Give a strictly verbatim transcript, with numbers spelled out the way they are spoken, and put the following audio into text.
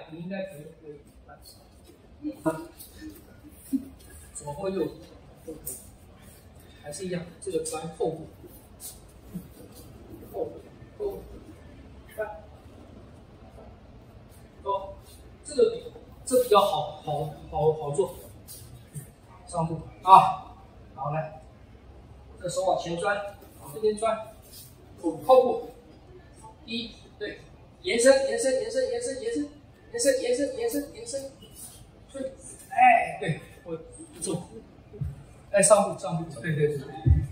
你应该可以可以。左或右都可以，还是一样，这个专后部，后部，后部，翻，哦，这个比这比较好好好好做。上部啊，好来，这手往前钻，往这边钻，后部，一对，延伸延伸延伸延伸延伸延伸延伸延伸延伸，对，哎对，我不错，哎上部上部，对对对。